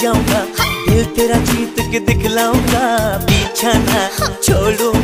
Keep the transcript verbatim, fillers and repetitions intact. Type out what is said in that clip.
जाऊंगा, दिल तेरा जीत के दिखलाऊंगा, पीछा ना छोड़ू।